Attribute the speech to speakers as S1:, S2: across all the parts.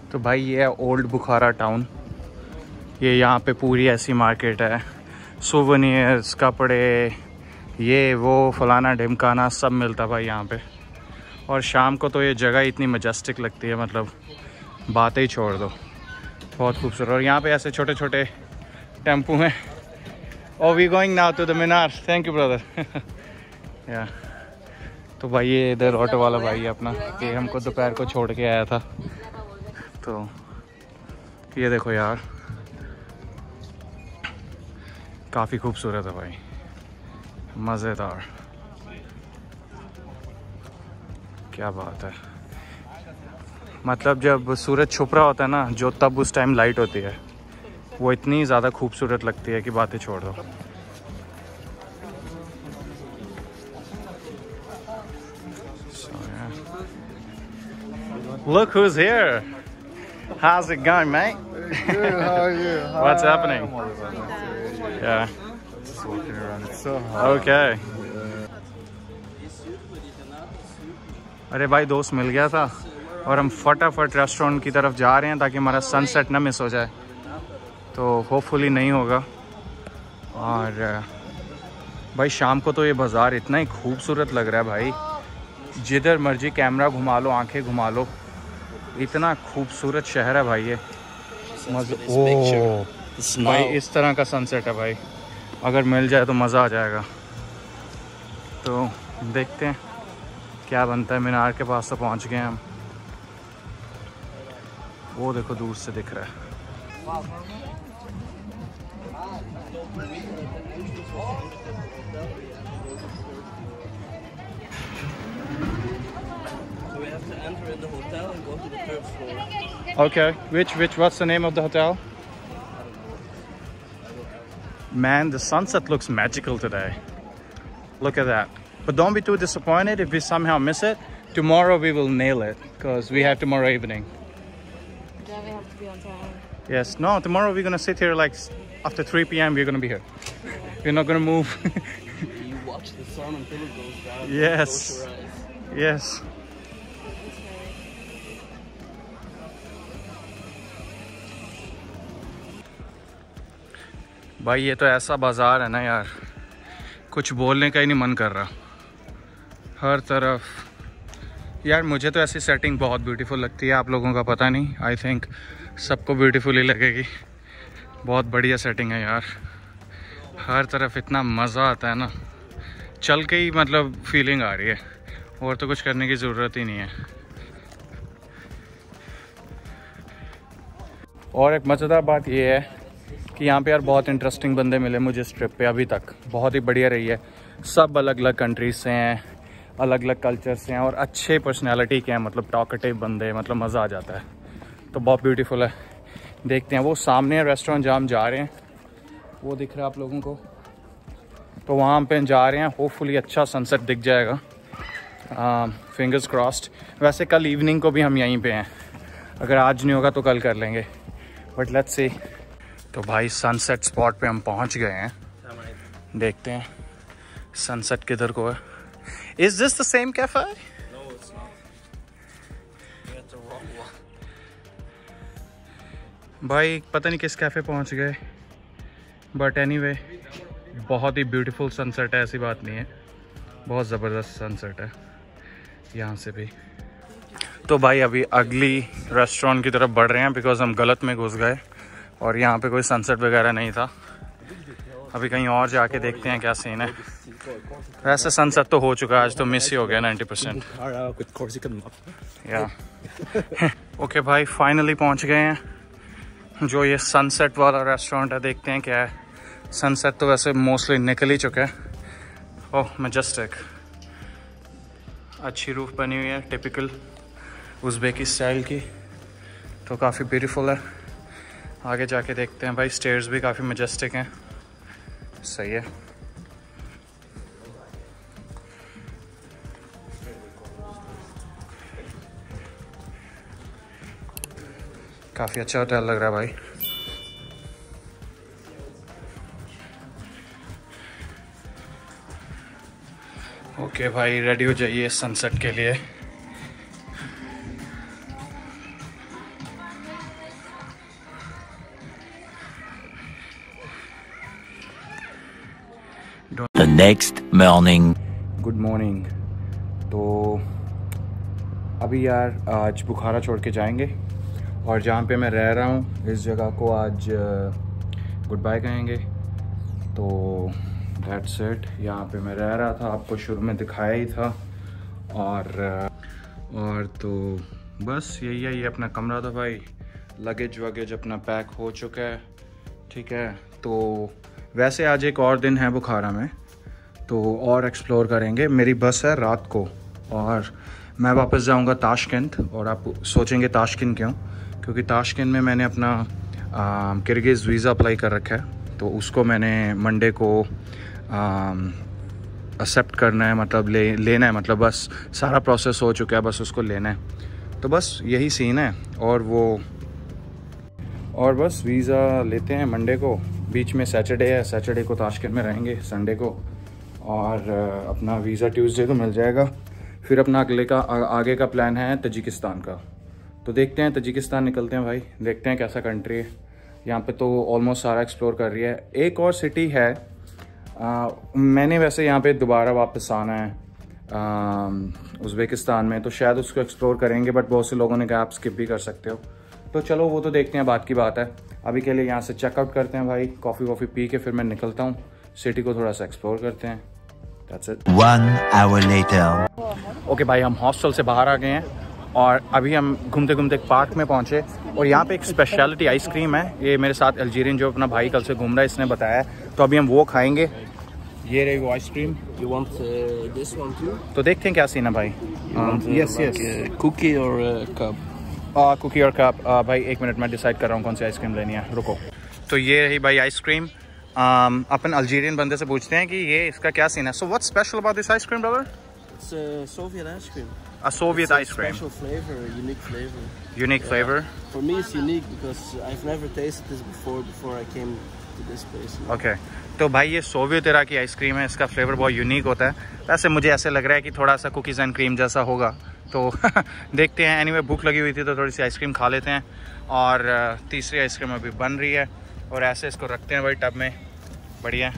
S1: तो भाई ये है ओल्ड बुखारा टाउन। ये यहाँ पे पूरी ऐसी मार्केट है, सोवेनियर्स, कपड़े, ये वो फलाना ढिमकाना सब मिलता भाई यहाँ पे। और शाम को तो ये जगह इतनी मजेस्टिक लगती है, मतलब बातें ही छोड़ दो, बहुत खूबसूरत। और यहाँ पे ऐसे छोटे छोटे टेम्पू हैं। और we going now to the minar. Thank you brother. या तो भाई ये इधर ऑटो वाला भाई है अपना, ये हमको दोपहर को छोड़ के आया था। तो ये देखो यार, काफ़ी खूबसूरत है भाई, मज़ेदार, क्या बात है। मतलब जब सूरज छुप रहा होता है ना जो, तब उस टाइम लाइट होती है, वो इतनी ज़्यादा खूबसूरत लगती है कि बातें छोड़ दो। Look who's here. How's it going, mate?
S2: Good, how are you?
S1: What's happening? Yeah.
S2: Just walking around. It's so hot.
S1: Okay. अरे भाई दोस्त मिल गया था और हम फटाफट रेस्टोरेंट की तरफ जा रहे हैं ताकि हमारा सनसेट ना मिस हो जाए। तो होपफुली नहीं होगा। और भाई शाम को तो ये बाज़ार इतना ही खूबसूरत लग रहा है भाई, जिधर मर्जी कैमरा घुमा लो, आंखें घुमा लो, इतना खूबसूरत शहर है भाई ये। ओह भाई इस तरह का सनसेट है भाई, अगर मिल जाए तो मज़ा आ जाएगा। तो देखते हैं क्या बनता है। मीनार के पास तो पहुंच गए हम, वो देखो दूर से दिख रहा है।
S3: In the hotel and go to the third floor.
S1: Okay, what's the name of the hotel? Man, the sunset looks magical today. Look at that. But don't be too disappointed if we somehow miss it. Tomorrow we will nail it because we have tomorrow evening.
S4: Then we have to be on time.
S1: Yes, no, tomorrow we're gonna sit here like after 3 p.m. we're gonna be here. We're not gonna move.
S3: You watch the sun until it goes down.
S1: Yes.
S3: Close your eyes.
S1: Yes. भाई ये तो ऐसा बाज़ार है ना यार, कुछ बोलने का ही नहीं मन कर रहा। हर तरफ यार, मुझे तो ऐसी सेटिंग बहुत ब्यूटीफुल लगती है, आप लोगों का पता नहीं, आई थिंक सबको ब्यूटीफुल ही लगेगी। बहुत बढ़िया सेटिंग है यार, हर तरफ इतना मज़ा आता है ना, चल के ही मतलब फीलिंग आ रही है, और तो कुछ करने की ज़रूरत ही नहीं है। और एक मज़ेदार बात ये है कि यहाँ पे यार बहुत इंटरेस्टिंग बंदे मिले मुझे इस ट्रिप पे, अभी तक बहुत ही बढ़िया रही है। सब अलग अलग कंट्रीज से हैं, अलग अलग कल्चर से हैं, और अच्छे पर्सनालिटी के हैं, मतलब टॉकेटिव बंदे, मतलब मज़ा आ जाता है। तो बहुत ब्यूटीफुल है। देखते हैं, वो सामने रेस्टोरेंट जहाँ हम जा रहे हैं वो दिख रहा है आप लोगों को, तो वहाँ पे जा रहे हैं। होपफुली अच्छा सनसेट दिख जाएगा, फिंगर्स क्रॉस्ड। वैसे कल इवनिंग को भी हम यहीं पे हैं, अगर आज नहीं होगा तो कल कर लेंगे, बट लेट्स सी। तो भाई सनसेट स्पॉट पे हम पहुंच गए हैं, देखते हैं सनसेट किधर को है। Is this the same cafe?
S3: No, it's not. You got the wrong one.
S1: भाई पता नहीं किस कैफ़े पहुंच गए, बट एनीवे बहुत ही ब्यूटीफुल सनसेट है, ऐसी बात नहीं है, बहुत ज़बरदस्त सनसेट है यहाँ से भी। तो भाई अभी अगली रेस्टोरेंट की तरफ बढ़ रहे हैं, बिकॉज हम गलत में घुस गए और यहाँ पे कोई सनसेट वगैरह नहीं था। अभी कहीं और जाके देखते हैं क्या सीन है। वैसे सनसेट तो हो चुका है, आज तो मिस ही हो गया 90%। या ओके भाई, फाइनली पहुँच गए हैं जो ये सनसेट वाला रेस्टोरेंट है। देखते हैं क्या है। सनसेट तो वैसे मोस्टली निकल ही चुका है। ओह मैजेस्टिक, अच्छी रूफ बनी हुई है, टिपिकल उज़्बेकी स्टाइल की, तो काफ़ी ब्यूटीफुल है। आगे जाके देखते हैं भाई, स्टेयर्स भी काफ़ी मैजेस्टिक हैं, सही है। काफ़ी अच्छा होटल लग रहा है भाई। ओके भाई, रेडी हो जाइए सनसेट के लिए।
S5: The next morning.
S1: Good morning. तो अभी यार आज बुखारा छोड़ के जाएंगे और जहाँ पे मैं रह रहा हूँ इस जगह को आज गुड बाय कहेंगे। तो दैट्स इट। यहाँ पे मैं रह रहा था, आपको शुरू में दिखाया ही था। और तो बस यही है, ये अपना कमरा था भाई। लगेज वगेज अपना पैक हो चुका है, ठीक है। तो वैसे आज एक और दिन है बुखारा में, तो और एक्सप्लोर करेंगे। मेरी बस है रात को और मैं वापस जाऊंगा ताशकंद। और आप सोचेंगे ताशकंद क्यों? क्योंकि ताशकंद में मैंने अपना किर्गिज़ वीज़ा अप्लाई कर रखा है, तो उसको मैंने मंडे को एक्सेप्ट करना है, मतलब लेना है, मतलब बस सारा प्रोसेस हो चुका है, बस उसको लेना है। तो बस यही सीन है। और बस वीज़ा लेते हैं मंडे को, बीच में सैटरडे है, सैटरडे को ताशकंद में रहेंगे, संडे को, और अपना वीज़ा ट्यूसडे को मिल जाएगा। फिर अपना आगे का प्लान है तजिकिस्तान का। तो देखते हैं, तजिकिस्तान निकलते हैं भाई, देखते हैं कैसा कंट्री है। यहाँ पे तो ऑलमोस्ट सारा एक्सप्लोर कर रही है। एक और सिटी है, मैंने वैसे यहाँ पे दोबारा वापस आना है उज़्बेकिस्तान में, तो शायद उसको एक्सप्लोर करेंगे, बट बहुत से लोगों ने कहा आप स्किप भी कर सकते हो। तो चलो वो तो देखते हैं, बात की बात है। अभी के लिए यहाँ से चेकआउट करते हैं भाई, कॉफ़ी वॉफ़ी पी के फिर मैं निकलता हूँ, सिटी को थोड़ा सा एक्सप्लोर करते हैं। That's it.
S5: 1 hour later.
S1: Okay भाई, हम हॉस्टल से बाहर आ गए हैं और अभी हम घूमते घूमते एक पार्क में पहुंचे और यहाँ पे एक स्पेशलिटी आइसक्रीम है। ये मेरे साथ अल्जीरियन जो अपना भाई कल से घूम रहा है, इसने बताया, तो अभी हम वो खाएंगे। ये रही वो ice cream.
S3: You want this one too?
S1: तो देखते हैं क्या सीन है भाई। Yes yes,
S3: Cookie or cup?
S1: Cookie और कप। भाई एक मिनट, मैं डिसाइड कर रहा हूँ कौन सी आइसक्रीम लेनी है, रुको। तो ये रही भाई आइसक्रीम। अपन अल्जीरियन बंदे से पूछते हैं कि ये इसका क्या सीन है। So what's special about this ice cream brother?
S3: It's a Soviet ice cream.
S1: A Soviet ice cream.
S3: Special flavor, unique flavor.
S1: Unique flavor.
S3: For me, it's unique because I've never tasted this before I came to this place.
S1: Okay. तो भाई ये Soviet era की ice cream है, इसका flavour बहुत unique होता है। वैसे मुझे ऐसे लग रहा है कि थोड़ा सा कुकीज़ एंड क्रीम जैसा होगा, तो देखते हैं। एनीवे भूख लगी हुई थी तो थोड़ी सी आइसक्रीम खा लेते हैं। और तीसरी आइसक्रीम अभी बन रही है और ऐसे इसको रखते हैं भाई टब में, बढ़िया।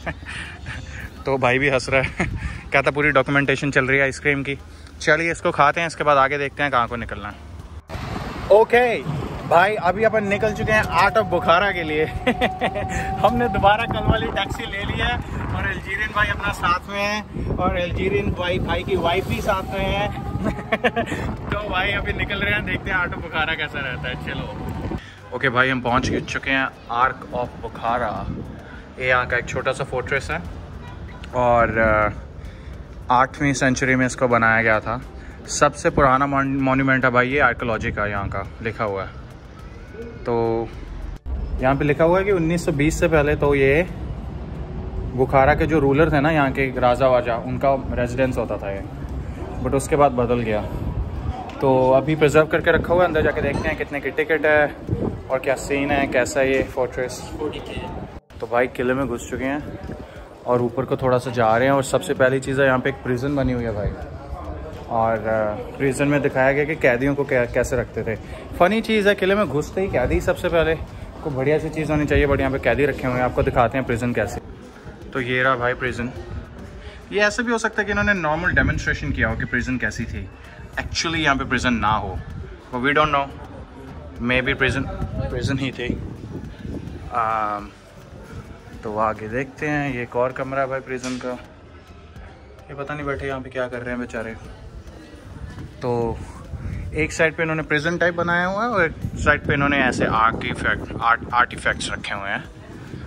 S1: तो भाई भी हंस रहा है, कहता पूरी डॉक्यूमेंटेशन चल रही है आइसक्रीम की। चलिए इसको खाते हैं, इसके बाद आगे देखते हैं कहाँ को निकलना है। ओके भाई, अभी अपन निकल चुके हैं आउट ऑफ बुखारा के लिए। हमने दोबारा कल वाली टैक्सी ले ली है और अल्जीरियन भाई अपना साथ में है और अल्जीरियन भाई की वाइफ भी साथ में है। तो भाई अभी निकल रहे हैं, देखते हैं आउट ऑफ बुखारा कैसा रहता है। चलो ओके भाई, हम पहुंच चुके हैं आर्क ऑफ बुखारा। ये यहाँ का एक छोटा सा फोर्ट्रेस है और 8वीं सेंचुरी में इसको बनाया गया था। सबसे पुराना मॉन्यूमेंट है भाई ये, आर्कियोलॉजी का यहाँ का लिखा हुआ है। तो यहाँ पे लिखा हुआ है कि 1920 से पहले तो ये बुखारा के जो रूलर थे ना, यहाँ के राजा वाजा, उनका रेजिडेंस होता था ये, बट उसके बाद बदल गया। तो अभी प्रिजर्व करके रखा हुआ है, अंदर जाके देखते हैं कितने की टिकट है और क्या सीन है, कैसा है ये फोर्ट्रेस। तो भाई किले में घुस चुके हैं और ऊपर को थोड़ा सा जा रहे हैं। और सबसे पहली चीज़ है, यहाँ पे एक प्रिजन बनी हुई है भाई, और प्रिजन में दिखाया गया कि कैदियों को कैसे रखते थे। फ़नी चीज़ है, किले में घुसते ही कैदी सबसे पहले को बढ़िया सी चीज़ होनी चाहिए, बट यहाँ पे कैदी रखे हुए हैं। आपको दिखाते हैं प्रिजन कैसे। तो ये रहा भाई प्रिजन। ये ऐसे भी हो सकता है कि इन्होंने नॉर्मल डेमोन्स्ट्रेशन किया हो कि प्रिजन कैसी थी, एक्चुअली यहाँ पे प्रिजन ना हो, वो we don't know, maybe prison ही थी। तो आगे देखते हैं। ये एक और कमरा है भाई प्रिजन का। ये पता नहीं बैठे यहाँ पे क्या कर रहे हैं बेचारे। तो एक साइड पे इन्होंने प्रिजन टाइप बनाया हुआ है और एक साइड पे इन्होंने ऐसे आर्टिफैक्ट्स रखे हुए हैं।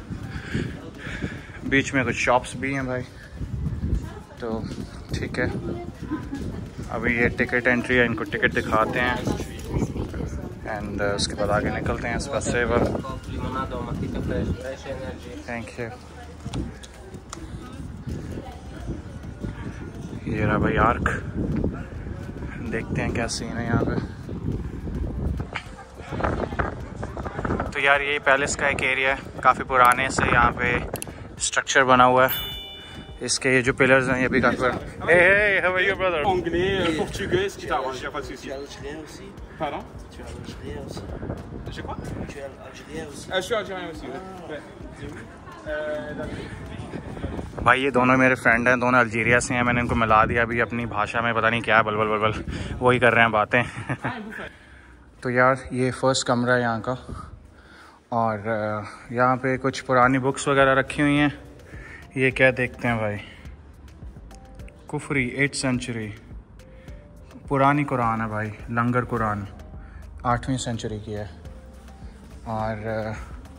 S1: बीच में कुछ शॉप्स भी हैं भाई। तो ठीक है, अभी ये टिकट एंट्री है, इनको टिकट दिखाते हैं एंड उसके बाद आगे निकलते हैं। इसका सेवर, थैंक यू। ये रहा भाई आर्क, देखते हैं क्या सीन है यहाँ पे। तो यार ये पैलेस का एक एरिया है, काफ़ी पुराने से यहाँ पे स्ट्रक्चर बना हुआ है। इसके ये जो पिलर्स हैं ये भी काफ़ी पुराने। Hey, how are you, brother?
S6: Anglais, portugais, ce qui t'arrange, y a pas de souci.
S3: Tu es algérien aussi?
S6: Pardon?
S3: Tu es algérien aussi?
S6: J'ai quoi?
S3: Tu es algérien aussi?
S6: Je suis algérien aussi, ouais.
S1: भाई ये दोनों मेरे friend हैं, दोनों Algeria से हैं। मैंने इनको मिला दिया अभी अपनी भाषा में, पता नहीं क्या बलबल बलबल वही कर रहे हैं बातें। तो यार ये फर्स्ट कमरा है यहाँ का, और यहाँ पे कुछ पुरानी बुक्स वगैरह रखी हुई हैं। ये क्या देखते हैं भाई, कुफरी 8th सेंचुरी पुरानी कुरान है भाई, लंगर कुरान 8वीं सेंचुरी की है। और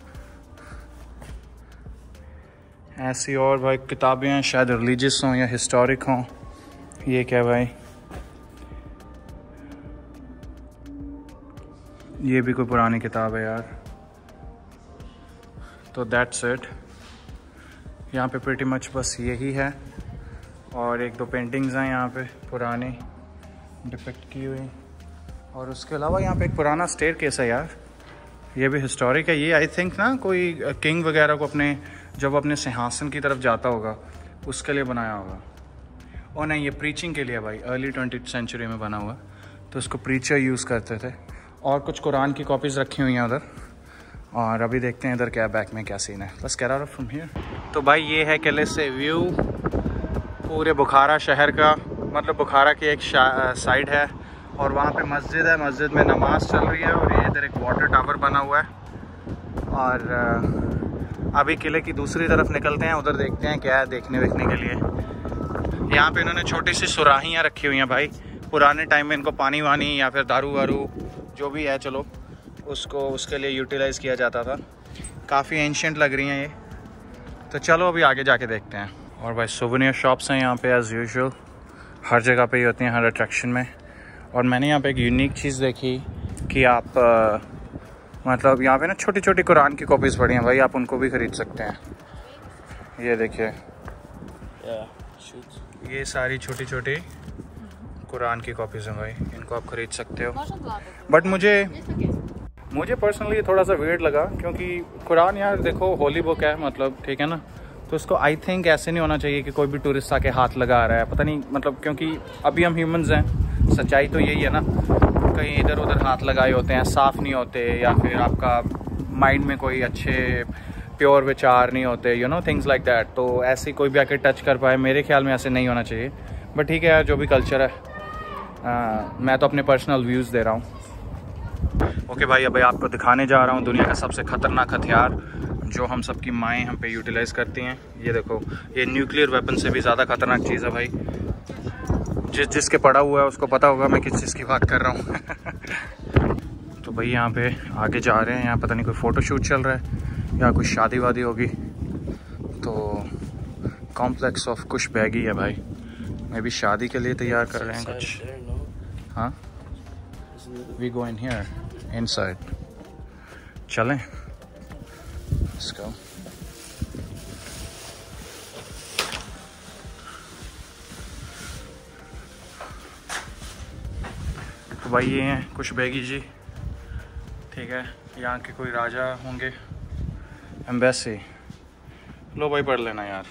S1: ऐसी और भाई किताबें हैं, शायद रिलीजियस हों या हिस्टोरिक हों। ये क्या भाई, ये भी कोई पुरानी किताब है यार। तो दैट्स इट, यहाँ पे प्रीटी मच बस यही है। और एक दो पेंटिंग्स हैं यहाँ पे पुरानी डिपिक्ट की हुई, और उसके अलावा यहाँ पे एक पुराना स्टेयर केस है यार, ये भी हिस्टोरिक है। ये आई थिंक ना कोई किंग वगैरह को अपने जब अपने सिंहासन की तरफ जाता होगा उसके लिए बनाया होगा। और नहीं, ये प्रीचिंग के लिए भाई, अर्ली 20th सेंचुरी में बना हुआ, तो इसको प्रीचर यूज़ करते थे। और कुछ कुरान की कॉपीज़ रखी हुई हैं उधर। और अभी देखते हैं इधर क्या बैक में क्या सीन है। बस कैरा फ्रॉम हियर। तो भाई ये है किले से व्यू पूरे बुखारा शहर का, मतलब बुखारा की एक साइड है, और वहाँ पे मस्जिद है, मस्जिद में नमाज चल रही है। और ये इधर एक वाटर टावर बना हुआ है। और अभी किले की दूसरी तरफ निकलते हैं, उधर देखते हैं क्या है देखने वेखने के लिए। यहाँ पे इन्होंने छोटी सी सुराहियाँ रखी हुई हैं भाई, पुराने टाइम में इनको पानी वानी या फिर दारू वारू जो भी है चलो उसको उसके लिए यूटिलाइज़ किया जाता था। काफ़ी एंशिएंट लग रही हैं ये। तो चलो अभी आगे जाके देखते हैं। और भाई सोवेनियर शॉप्स हैं यहाँ पे एज़ यूजुअल, हर जगह पे ही होती हैं, हर अट्रैक्शन में। और मैंने यहाँ पे एक यूनिक चीज़ देखी कि आप मतलब यहाँ पे ना छोटी छोटी कुरान की कॉपीज़ पड़ी हैं भाई, आप उनको भी ख़रीद सकते हैं। ये देखिए, ये सारी छोटी छोटी कुरान की कॉपीज़ हैं भाई, इनको आप ख़रीद सकते हो। बट मुझे पर्सनली थोड़ा सा वियर्ड लगा, क्योंकि कुरान यार देखो होली बुक है, मतलब ठीक है ना, तो इसको आई थिंक ऐसे नहीं होना चाहिए कि कोई भी टूरिस्ट आके हाथ लगा रहा है, पता नहीं मतलब, क्योंकि अभी हम ह्यूमंस हैं, सच्चाई तो यही है ना, कहीं इधर उधर हाथ लगाए होते हैं, साफ़ नहीं होते, या फिर आपका माइंड में कोई अच्छे प्योर विचार नहीं होते, you know things like that. तो ऐसी कोई भी आके टच कर पाए, मेरे ख्याल में ऐसे नहीं होना चाहिए। बट ठीक है यार, जो भी कल्चर है, मैं तो अपने पर्सनल व्यूज़ दे रहा हूँ। ओके भाई, अब आपको दिखाने जा रहा हूँ दुनिया का सबसे ख़तरनाक हथियार जो हम सबकी माएँ हम पे यूटिलाइज़ करती हैं। ये देखो, ये न्यूक्लियर वेपन से भी ज़्यादा ख़तरनाक चीज़ है भाई। जिसके पड़ा हुआ है उसको पता होगा मैं किस चीज़ की बात कर रहा हूँ। तो भाई यहाँ पे आगे जा रहे हैं, यहाँ पता नहीं कोई फ़ोटोशूट चल रहा है या कुछ शादी वादी होगी। तो कॉम्प्लेक्स ऑफ कुश बैगी है भाई, मैं भी शादी के लिए तैयार कर रहे हैं कुछ। हाँ, we go in here inside, चलें, लेट्स गो। तो भाई ये हैं कुछ बैगी जी, ठीक है, यहाँ के कोई राजा होंगे, एम्बेसी। लो भाई पढ़ लेना यार।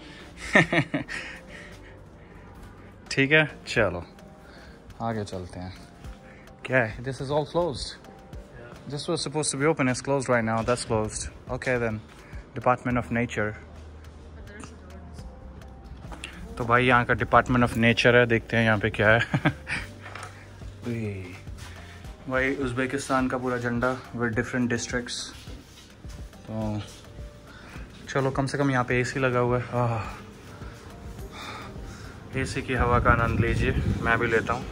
S1: ठीक है, चलो आगे चलते हैं। क्या है, this is all closed, this was supposed to be open, is closed right now, that's closed. Okay then, department of nature. तो भाई यहाँ का डिपार्टमेंट ऑफ नेचर है, देखते हैं यहाँ पे क्या है। भाई उज़्बेकिस्तान का पूरा झंडा विद डिफरेंट डिस्ट्रिक्ट्स। तो चलो, कम से कम यहाँ पे एसी लगा हुआ है, एसी की हवा का आनंद लीजिए, मैं भी लेता हूँ।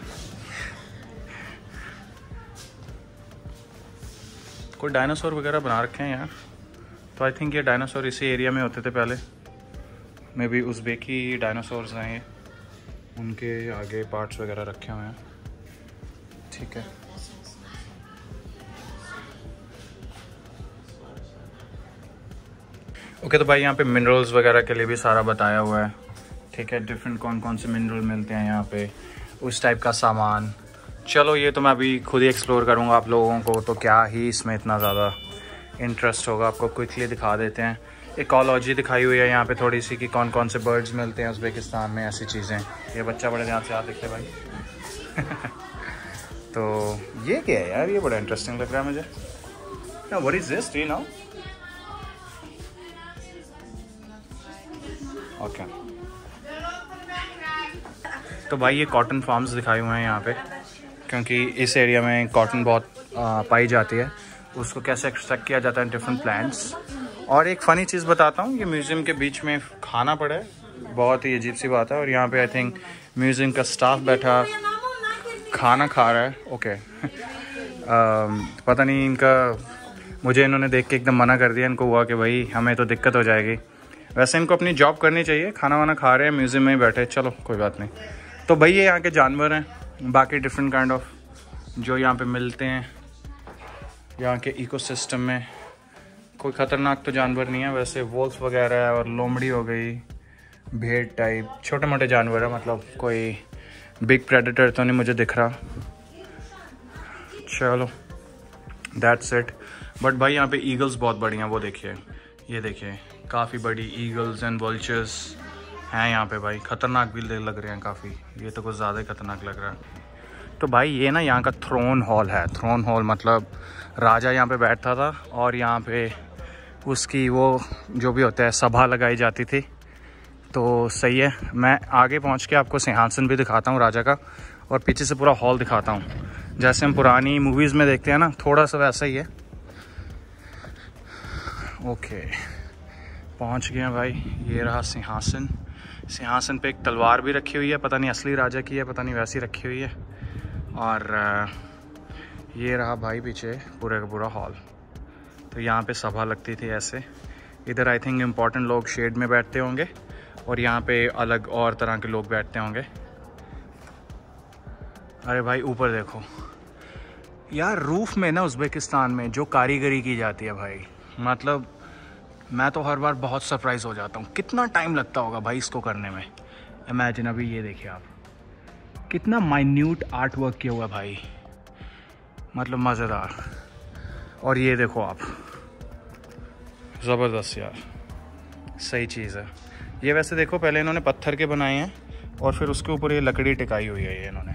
S1: कोई डायनासोर वगैरह बना रखे हैं यार, तो आई थिंक ये डायनासोर इसी एरिया में होते थे पहले, मे बी उज़्बेकी डायनासोर्स हैं ये, उनके आगे पार्ट्स वगैरह रखे हुए हैं। ठीक है, ओके। तो भाई यहाँ पे मिनरल्स वगैरह के लिए भी सारा बताया हुआ है, ठीक है, डिफरेंट कौन कौन से मिनरल मिलते हैं यहाँ पे, उस टाइप का सामान। चलो ये तो मैं अभी खुद ही एक्सप्लोर करूँगा, आप लोगों को तो क्या ही इसमें इतना ज़्यादा इंटरेस्ट होगा। आपको क्विकली दिखा देते हैं, इकोलॉजी दिखाई हुई है यहाँ पे थोड़ी सी कि कौन कौन से बर्ड्स मिलते हैं उज़्बेकिस्तान में, ऐसी चीज़ें। ये बच्चा बड़े ध्यान से आप देखते भाई। तो ये क्या है यार, ये बड़ा इंटरेस्टिंग लग रहा है मुझे। What is this, do you know? Okay. तो भाई ये कॉटन फार्म्स दिखाए हुए हैं यहाँ पे, क्योंकि इस एरिया में कॉटन बहुत पाई जाती है। उसको कैसे एक्सट्रैक्ट किया जाता है डिफरेंट प्लांट्स। और एक फ़नी चीज़ बताता हूँ, ये म्यूज़ियम के बीच में खाना पड़ा है, बहुत ही अजीब सी बात है। और यहाँ पे आई थिंक म्यूज़ियम का स्टाफ बैठा खाना खा रहा है। ओके पता नहीं इनका, मुझे इन्होंने देख के एकदम मना कर दिया। इनको हुआ कि भाई हमें तो दिक्कत हो जाएगी। वैसे इनको अपनी जॉब करनी चाहिए, खाना वाना खा रहे हैं म्यूज़ियम में ही बैठे, चलो कोई बात नहीं। तो भाई ये यहाँ के जानवर हैं, बाकी डिफरेंट काइंड ऑफ जो यहाँ पे मिलते हैं यहाँ के इकोसिस्टम में। कोई ख़तरनाक तो जानवर नहीं है वैसे, वोल्फ वगैरह है और लोमड़ी हो गई, भेड़ टाइप छोटे मोटे जानवर है, मतलब कोई बिग प्रेडेटर तो नहीं मुझे दिख रहा। चलो दैट्स इट। बट भाई यहाँ पे ईगल्स बहुत बड़ी हैं, वो देखिए, ये देखिए काफ़ी बड़ी ईगल्स एंड वल्चर्स हैं यहाँ पे भाई। ख़तरनाक भी लग रहे हैं काफ़ी, ये तो कुछ ज़्यादा ही ख़तरनाक लग रहा है। तो भाई ये ना यहाँ का थ्रोन हॉल है। थ्रोन हॉल मतलब राजा यहाँ पे बैठता था और यहाँ पे उसकी वो जो भी होता है सभा लगाई जाती थी। तो सही है, मैं आगे पहुँच के आपको सिंहासन भी दिखाता हूँ राजा का, और पीछे से पूरा हॉल दिखाता हूँ, जैसे हम पुरानी मूवीज़ में देखते हैं ना, थोड़ा सा वैसा ही है। ओके पहुँच गए हैं भाई, ये रहा सिंहासन। सिंहासन पे एक तलवार भी रखी हुई है, पता नहीं असली राजा की है, पता नहीं वैसी रखी हुई है। और ये रहा भाई पीछे पूरे का पूरा हॉल। तो यहाँ पे सभा लगती थी ऐसे। इधर आई थिंक इम्पोर्टेंट लोग शेड में बैठते होंगे और यहाँ पे अलग और तरह के लोग बैठते होंगे। अरे भाई ऊपर देखो यार, रूफ में ना उज़्बेकिस्तान में जो कारीगरी की जाती है भाई, मतलब मैं तो हर बार बहुत सरप्राइज़ हो जाता हूँ। कितना टाइम लगता होगा भाई इसको करने में। इमेजिन अभी ये देखिए आप, कितना माइन्यूट आर्ट वर्क किया हुआ है भाई, मतलब मज़ेदार। और ये देखो आप, ज़बरदस्त यार, सही चीज़ है ये। वैसे देखो पहले इन्होंने पत्थर के बनाए हैं और फिर उसके ऊपर ये लकड़ी टिकाई हुई है ये इन्होंने,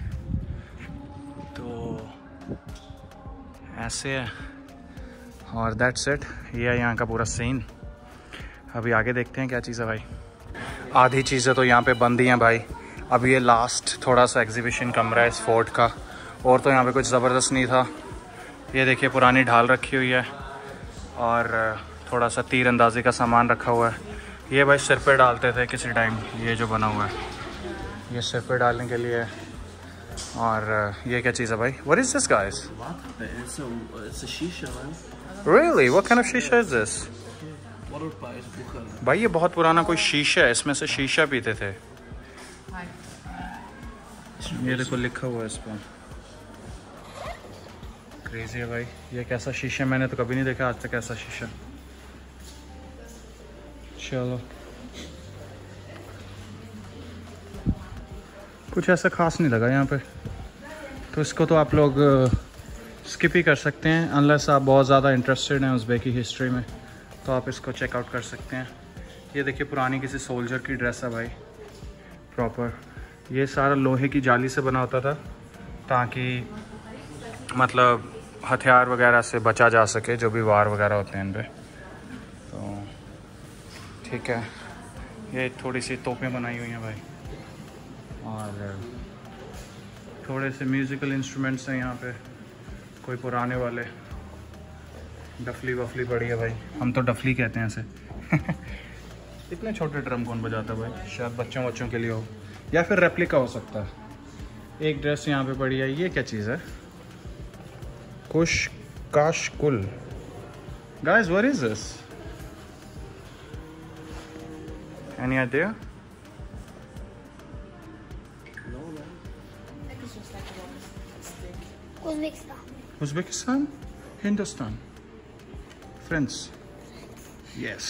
S1: तो ऐसे है। और दैट्स इट, ये है यहाँ का पूरा सीन। अभी आगे देखते हैं क्या चीज़ है भाई। आधी चीज़ें तो यहाँ पे बंद ही हैं भाई। अभी ये लास्ट थोड़ा सा एग्जीबिशन कमरा है इस फोर्ट का, और तो यहाँ पे कुछ ज़बरदस्त नहीं था। ये देखिए पुरानी ढाल रखी हुई है और थोड़ा सा तीर अंदाजी का सामान रखा हुआ है। ये भाई सिर पे डालते थे किसी टाइम, ये जो बना हुआ है ये सिर पे डालने के लिए। और ये क्या चीज़ है भाई? What is this guys?
S3: It's a shisha, man.
S1: Really? What kind of shisha is this?
S3: Water pipe.
S1: भाई ये बहुत पुराना कोई शीशा है, इसमें से शीशा पीते थे। ये देखो लिखा हुआ है इस पर। क्रेजी है भाई, ये कैसा शीशा, मैंने तो कभी नहीं देखा आज तक ऐसा शीशा। चलो कुछ ऐसा खास नहीं लगा यहाँ पे, तो इसको तो आप लोग स्किप ही कर सकते हैं, अनलेस आप बहुत ज़्यादा इंटरेस्टेड हैं उज़्बेकी हिस्ट्री में, तो आप इसको चेकआउट कर सकते हैं। ये देखिए पुरानी किसी सोल्जर की ड्रेस है भाई, प्रॉपर। ये सारा लोहे की जाली से बना होता था ताकि मतलब हथियार वगैरह से बचा जा सके, जो भी वार वगैरह होते हैं इन पे। तो ठीक है, ये थोड़ी सी तोपें बनाई हुई हैं भाई, और थोड़े से म्यूज़िकल इंस्ट्रूमेंट्स हैं यहाँ पे, कोई पुराने वाले। डफली वफली पड़ी है भाई, हम तो डफली कहते हैं ऐसे। इतने छोटे ड्रम कौन बजाता है भाई? शायद बच्चों के लिए हो, या फिर रेप्लिका हो सकता है। एक ड्रेस यहाँ पे पड़ी है, ये क्या चीज़ है? कुश काशकुल। Guys what is this? Any idea? Uzbekistan? Hindustan? France? Yes.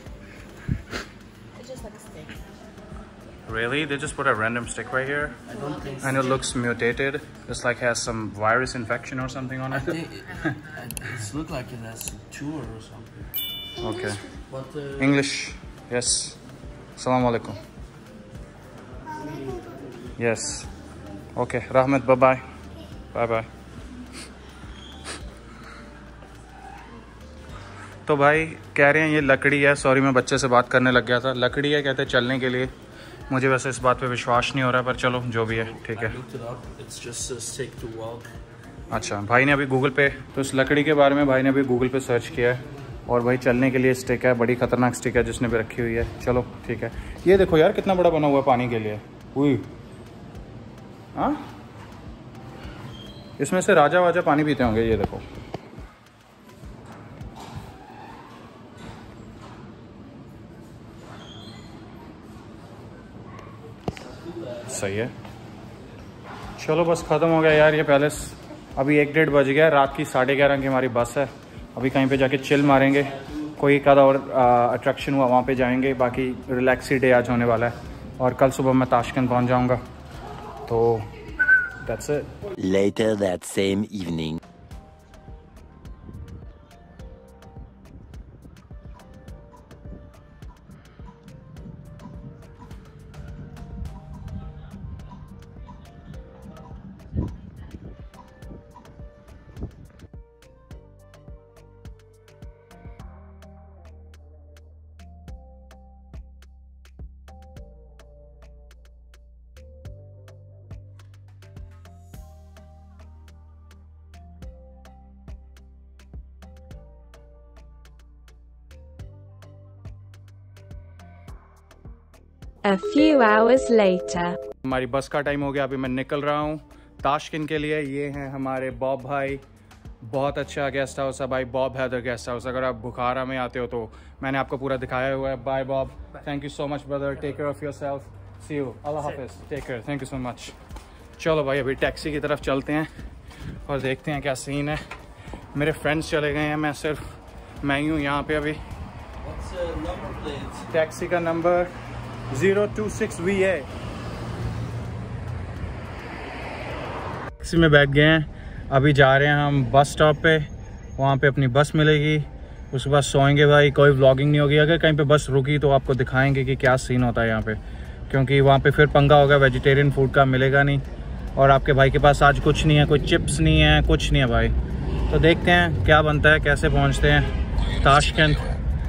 S4: It's just like a stick.
S1: Really? They just put a random stick right here?
S3: I don't think so.
S1: And it looks mutated. It's like has some virus infection or something on
S3: I
S1: it.
S3: think it looks like it has a tumor or something.
S1: Okay.
S3: But
S1: English. Yes. Assalamu alaikum. Yes. Okay. Rahmat. Bye bye. Bye bye. तो भाई कह रहे हैं ये लकड़ी है, sorry मैं बच्चे से बात करने लग गया था, लकड़ी है कहते हैं चलने के लिए। मुझे वैसे इस बात पे विश्वास नहीं हो रहा है, पर चलो जो भी है ठीक है। अच्छा, भाई ने अभी गूगल पे, तो इस लकड़ी के बारे में भाई ने अभी गूगल पे सर्च किया है और भाई चलने के लिए स्टिक है, बड़ी ख़तरनाक स्टिक है जिसने भी रखी हुई है। चलो ठीक है। ये देखो यार कितना बड़ा बना हुआ है पानी के लिए। हुई हाँ, इसमें से राजा वाजा पानी पीते होंगे। ये देखो सही है। चलो बस ख़त्म हो गया यार ये पैलेस। अभी 1-1:30 बज गया, रात की 11:30 की हमारी बस है। अभी कहीं पे जाके चिल मारेंगे, कोई एक आधा और अट्रैक्शन हुआ वहाँ पे जाएंगे। बाकी रिलैक्सी डे आज होने वाला है और कल सुबह मैं ताशकंद पहुँच जाऊँगा। तो that's it.
S5: Later that same evening.
S7: A few hours later.
S1: हमारी बस का टाइम हो गया, अभी मैं निकल रहा हूँ ताशकंद के लिए। ये हैं हमारे बॉब भाई, बहुत अच्छा गेस्ट हाउस है भाई, बॉब हैदर गेस्ट हाउस। अगर आप बुखारा में आते हो तो मैंने आपको पूरा दिखाया हुआ है। Bye Bob, thank you so much brother, take care of yourself, see you, अल्लाह हाफिज़, take care, thank you so much. चलो भाई अभी टैक्सी की तरफ चलते हैं और देखते हैं क्या सीन है। मेरे फ्रेंड्स चले गए हैं, मैं ही हूँ यहाँ पे अभी। टैक्सी का नंबर 026 VA। टैक्सी में बैठ गए हैं, अभी जा रहे हैं हम बस स्टॉप पे। वहाँ पे अपनी बस मिलेगी, उसके बाद सोएंगे भाई। कोई व्लॉगिंग नहीं होगी, अगर कहीं पे बस रुकी तो आपको दिखाएंगे कि क्या सीन होता है यहाँ पे, क्योंकि वहाँ पे फिर पंगा होगा, वेजिटेरियन फूड का मिलेगा नहीं। और आपके भाई के पास आज कुछ नहीं है, कोई चिप्स नहीं है, कुछ नहीं है भाई। तो देखते हैं क्या बनता है, कैसे पहुँचते हैं ताशकंद।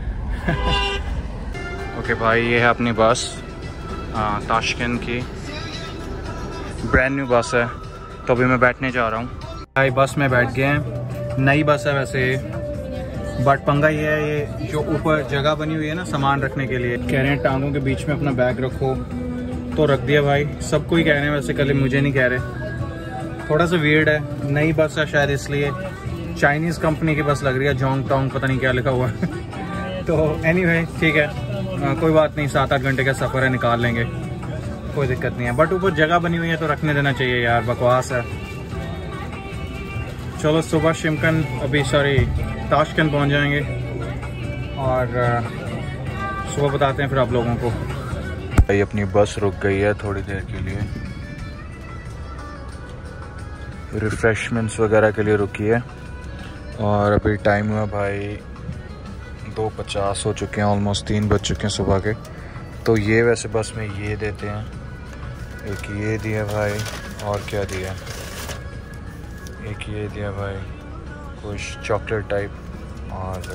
S1: ओके भाई, ये है अपनी बस, ताशकंद की ब्रांड न्यू बस है। तो अभी मैं बैठने जा रहा हूँ भाई, बस में बैठ गए हैं। नई बस है वैसे, बट पंगा ये है, ये जो ऊपर जगह बनी हुई है ना सामान रखने के लिए, कह रहे हैं टांगों के बीच में अपना बैग रखो, तो रख दिया भाई। सबको ही कह रहे हैं वैसे, कल मुझे नहीं कह रहे। थोड़ा सा वियर्ड है, नई बस है शायद इसलिए। चाइनीज़ कंपनी की बस लग रही है, जोंग टोंग पता नहीं क्या लिखा हुआ है। तो एनीवे ठीक है, कोई बात नहीं, 7-8 घंटे का सफ़र है, निकाल लेंगे, कोई दिक्कत नहीं है। बट ऊपर जगह बनी हुई है तो रखने देना चाहिए यार, बकवास है। चलो सुबह ताशकंद पहुंच जाएंगे और सुबह बताते हैं फिर आप लोगों को। भाई अपनी बस रुक गई है थोड़ी देर के लिए, रिफ्रेशमेंट्स वगैरह के लिए रुकी है। और अभी टाइम हुआ भाई 2:50 हो चुके हैं, ऑलमोस्ट 3 बज चुके हैं सुबह के। तो ये वैसे बस में ये देते हैं, एक ये दिया भाई, और क्या दिया, एक ये दिया भाई कुछ चॉकलेट टाइप, और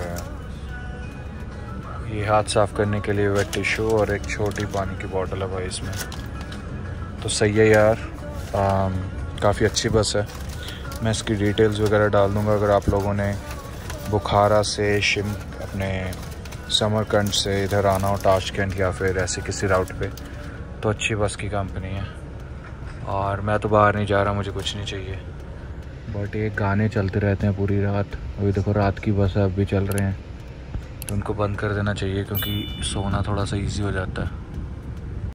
S1: ये हाथ साफ़ करने के लिए वेट टिश्यू, और एक छोटी पानी की बोतल है भाई इसमें। तो सही है यार, काफ़ी अच्छी बस है। मैं इसकी डिटेल्स वगैरह डाल दूँगा, अगर आप लोगों ने बुखारा से अपने समरकंद से इधर आना हो ताशकंद या फिर ऐसे किसी राउट पे, तो अच्छी बस की कंपनी है। और मैं तो बाहर नहीं जा रहा, मुझे कुछ नहीं चाहिए, बट ये गाने चलते रहते हैं पूरी रात। अभी देखो रात की बस है, अब भी चल रहे हैं, तो उनको बंद कर देना चाहिए क्योंकि सोना थोड़ा सा इजी हो जाता है।